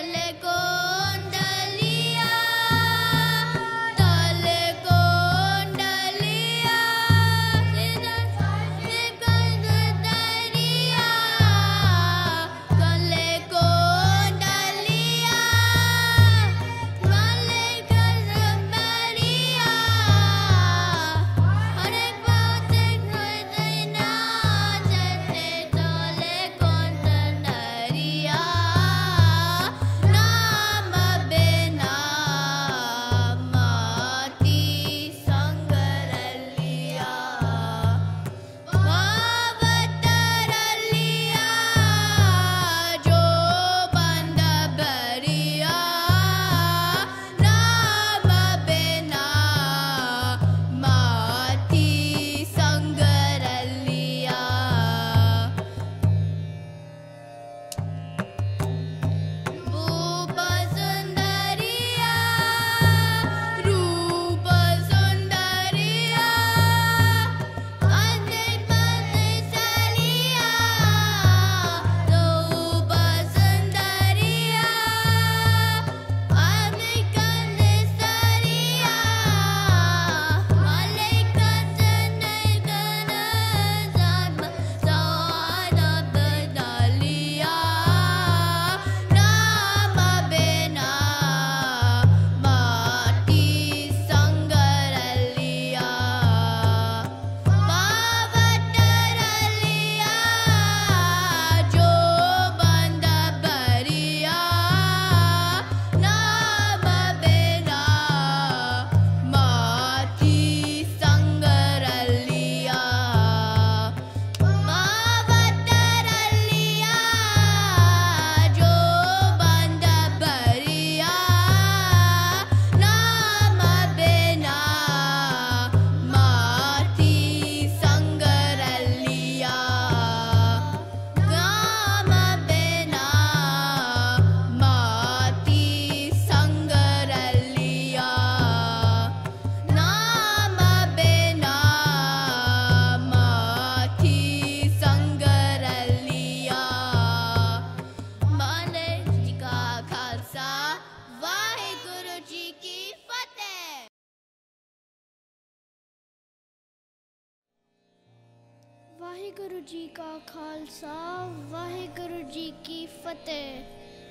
वाहिगुरु जी का खालसा, वाहिगुरु जी की फतेह।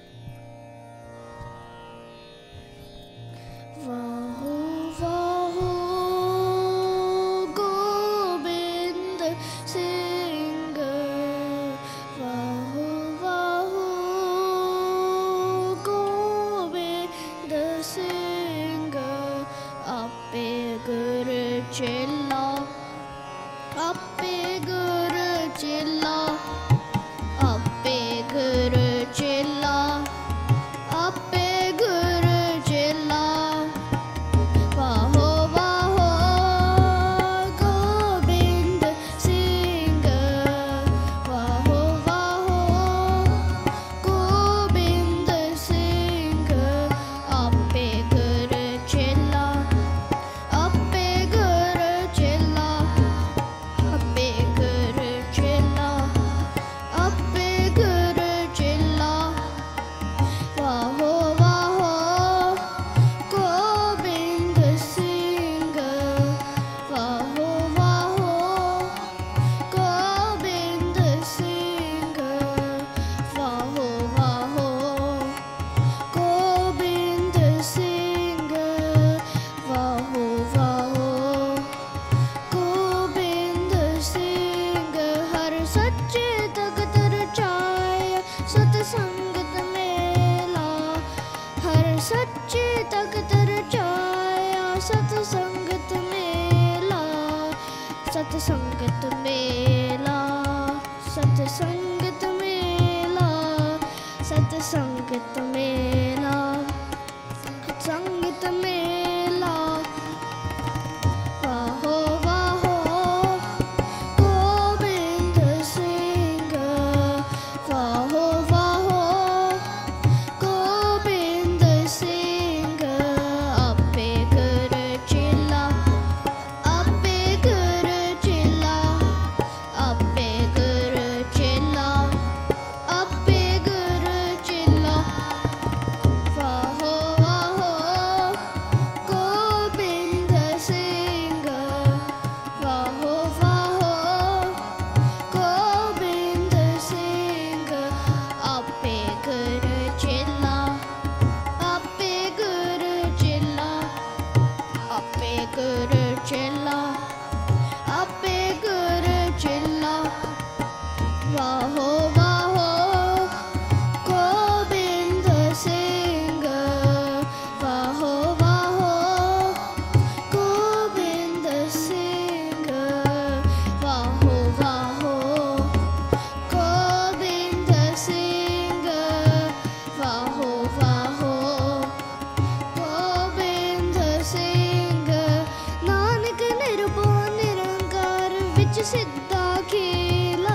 वाहो वाहो गोबिंद सिंह, वाहो वाहो गोबिंद सिंह। आपे गुर चेला, आपे गुर चेला, आपे गुर चेला, आपे गुर चेला। वाहो वाहो गोबिंद सिंह, वाहो वाहो गोबिंद सिंह। आपे गुर चेला, आपे गुर चेला, आपे गुर चेला, आपे गुर चेला। वाहो वाहो गोबिंद सिंह, वाहो वाहो गोबिंद सिंह। वाहो वाहो गोबिंद सिंह, वाहो वाहो गोबिंद सिंह। हर सच्चे तख्त रचाए सतसंगत मेला, हर सच्चे तख्त रचाया सतसंगत मेला। सतसंगत मेला, सतसंगत मेला, सतसंगत मेला, संगत मेला। वाहो वाहो गोबिंद सिंह, वाहो वाहो गोबिंद सिंह। आपे गुर चेला, आपे गुर चेला, विच सिद्धा खेला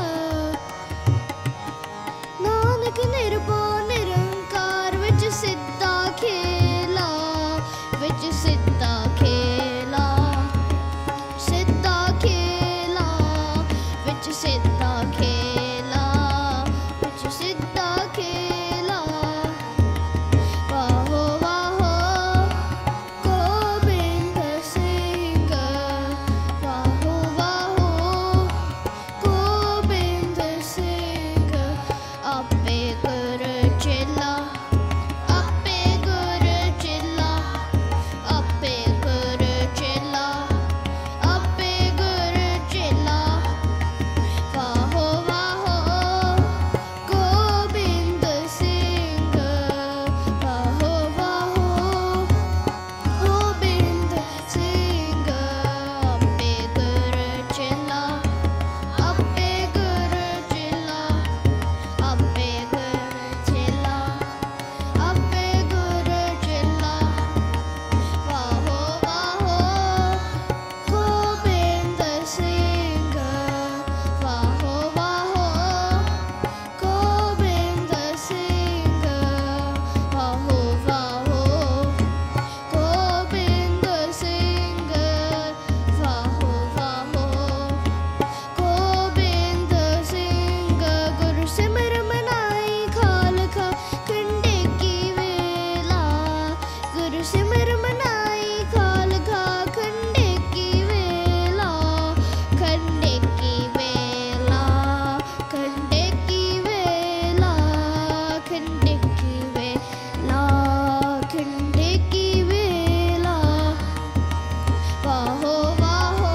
नानक निर्भो निरंकार विच सिद्धा खेला विच सिद्धा खेला सिद्धा खेला विच सिद्धा खेला विच सिद्धा खेला वाहो वाहो गोबिंद सिंह वाहो वाहो गोबिंद सिंह आपे गुर चेला आपे गुर चेला आपे गुर चेला आपे गुर चेला वाहो वाहो गोबिंद सिंह वाहो वाहो गोबिंद सिंह आपे गुर चेला आपे गुर चेला आपे गुर चेला आपे गुर चेला वाहो वाहो गोबिंद सिंह वाहो वाहो गोबिंद सिंह वाहो वाहो गोबिंद सिंह वाहो वाहो गोबिंद सिंह गुरु सिमर मनाई खालखा खंडे की वेला गुरु सिमर मनाई खालखा खंडे की वेला खंडे की वेला खंडे की वेला खंडे की वेला खंडे की वेला वाहो वाहो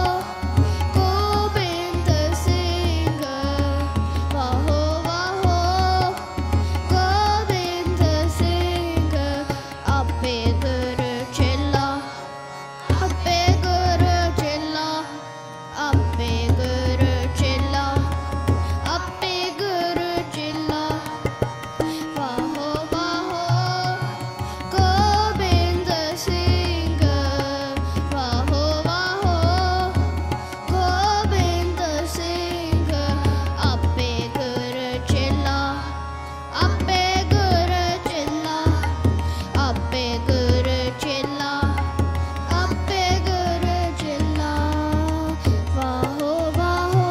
गोबिंद सिंह वाहो वाहो गोबिंद सिंह आपे गुर चेला आपे गुर चेला आपे गुर चेला आपे गुर चेला वाहो वाहो गोबिंद सिंह वाहो वाहो गोबिंद सिंह आपे गुर चेला आपे गुर चेला आपे गुर चेला आपे गुर चेला वाहो वाहो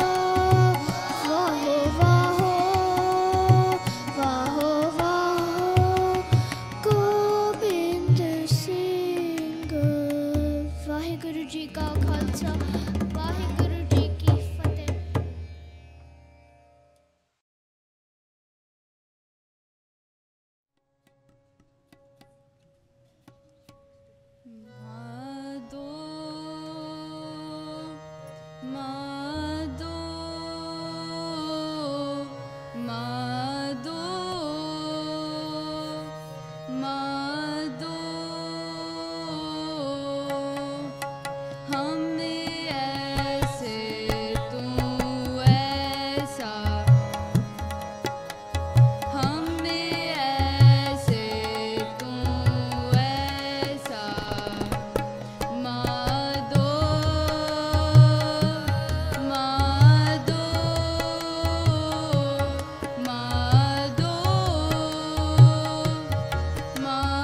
वाहो वाहो वाहो वाहो गोबिंद सिंह वाहिगुरु जी का खालसा वाहिगुरु जी की फतेह। मादो मादो मादो मादो हमें ऐसे तू ऐसा हमें ऐसे तू ऐसा मादो मादो मादो मादो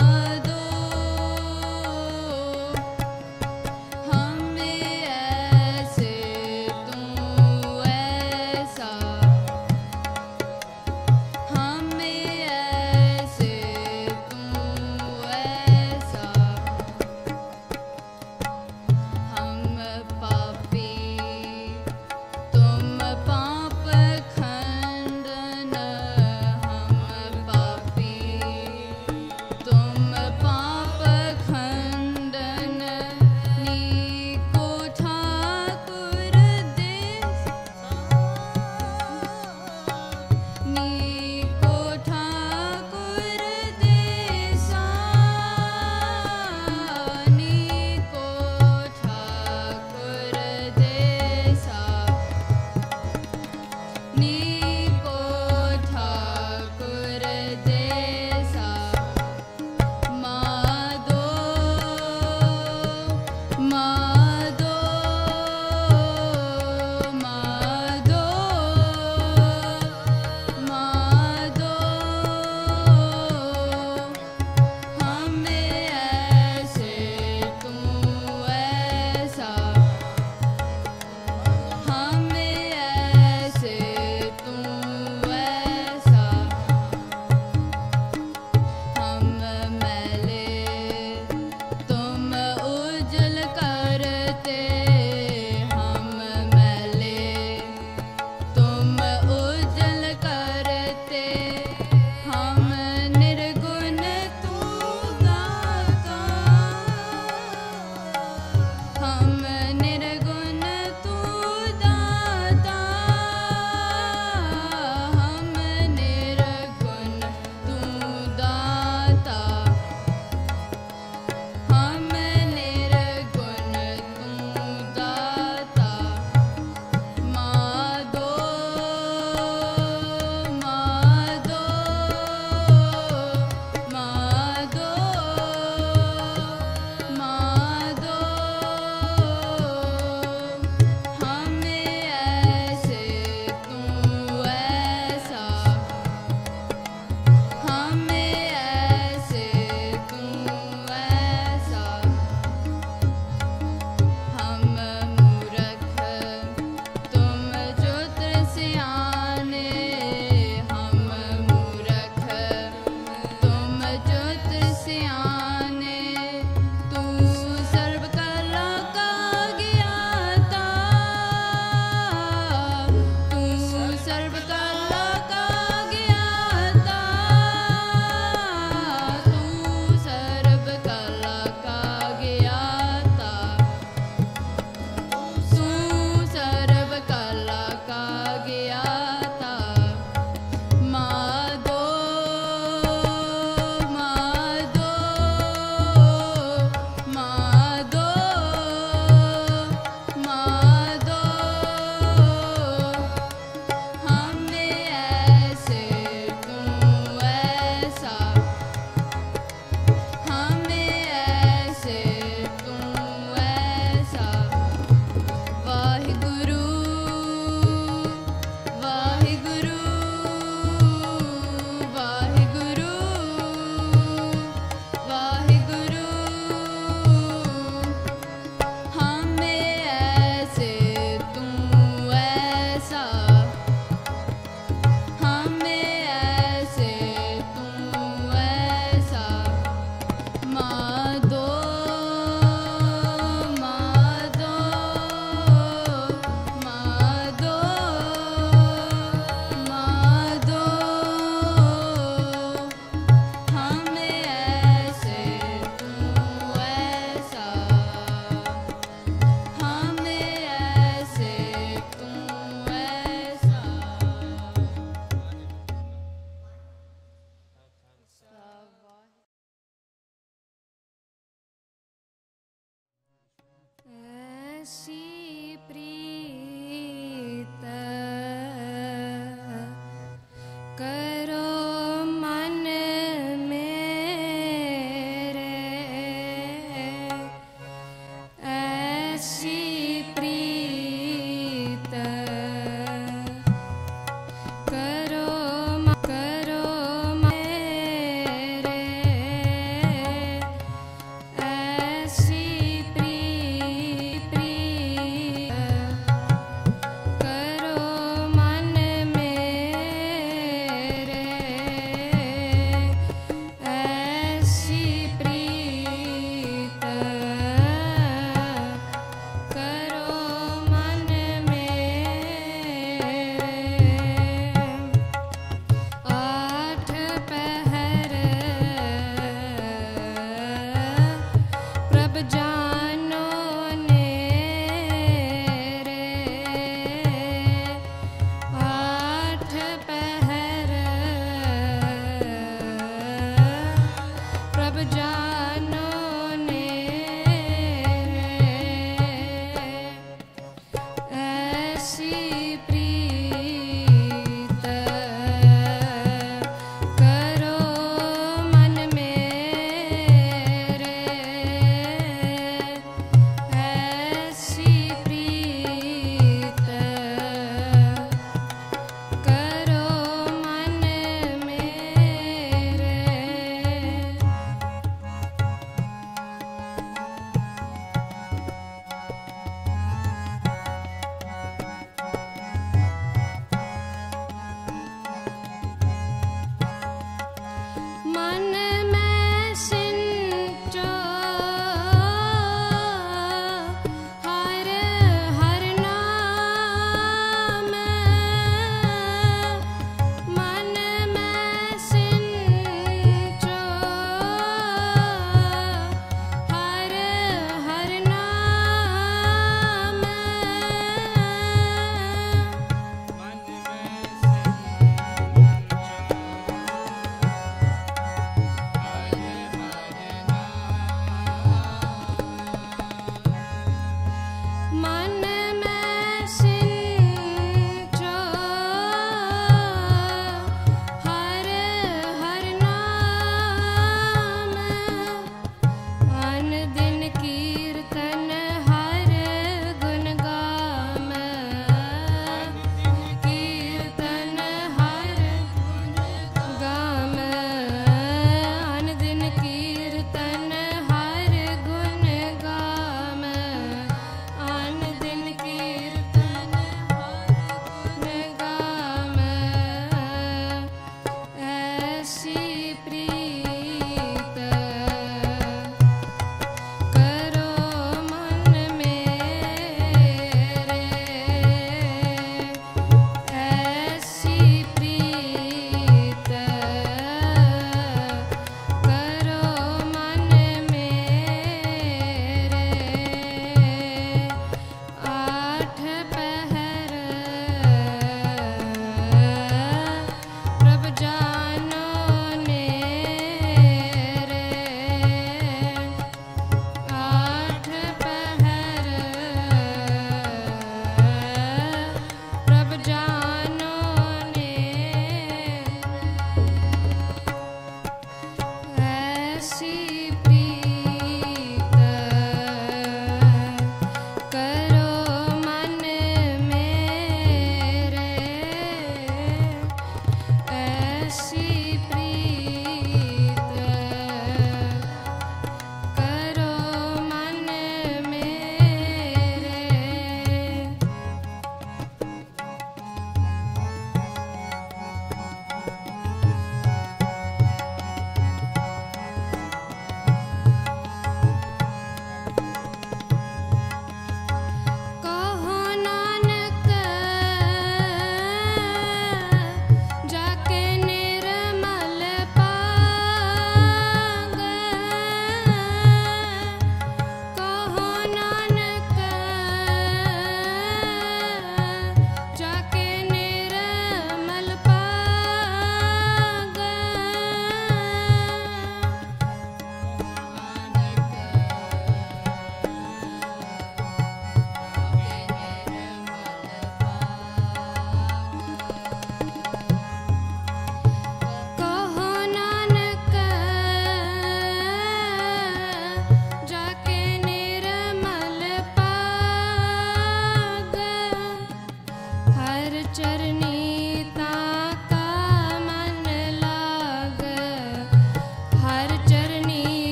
जानो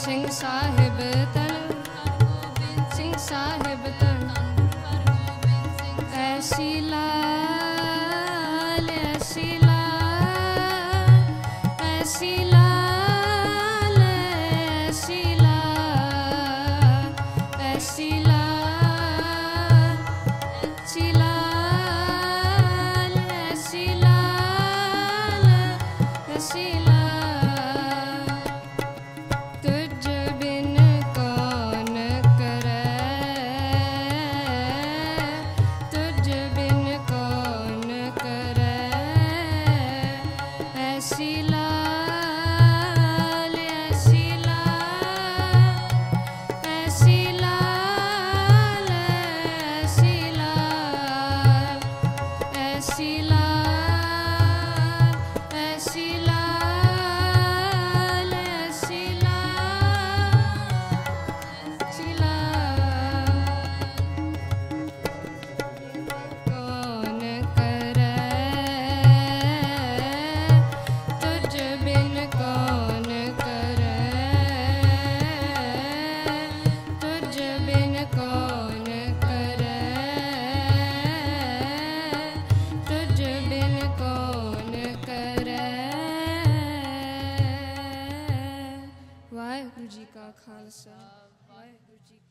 ਸਿੰਘ ਸਾਹਿਬ ਤਨ ਸਿੰਘ ਸਾਹਿਬ ਤਨ ਐਸੀ ਲਾਲ ਐਸੀ ਲਾਲ ਐਸੀ ਲਾਲ ਐਸੀ ਲਾਲ ਐਸੀ ਲਾਲ ਐਸੀ ਲਾਲ ਐਸੀ ਲਾਲ ਐਸੀ ਲਾਲ ਤੁਝ ਬਿਨ ਕੌਣ ਕਰੈ ਤੁਝ ਬਿਨ ਕੌਣ ਕਰੈ ਐਸੀ ਲਾਲ ਐਸੀ ਲਾਲ ਐਸੀ ਲਾਲ ਐਸੀ ਲਾਲ ਐਸੀ ਲਾਲ ਐਸੀ ਲਾਲ ਐਸੀ ਲਾਲ ਕੌਣ ਕਰੈ ਤੁਝ ਬਿਨ ਕੌਣ ਕਰੈ ਤੁਝ ਬਿਨ ਕੌਣ ਕਰੈ ਤੁਝ ਬਿਨ ਕੌਣ ਕਰੈ ਵਾਹਿਗੁਰੂ ਜੀ ਕਾ ਖਾਲਸਾ ਵਾਹਿਗੁਰੂ ਜੀ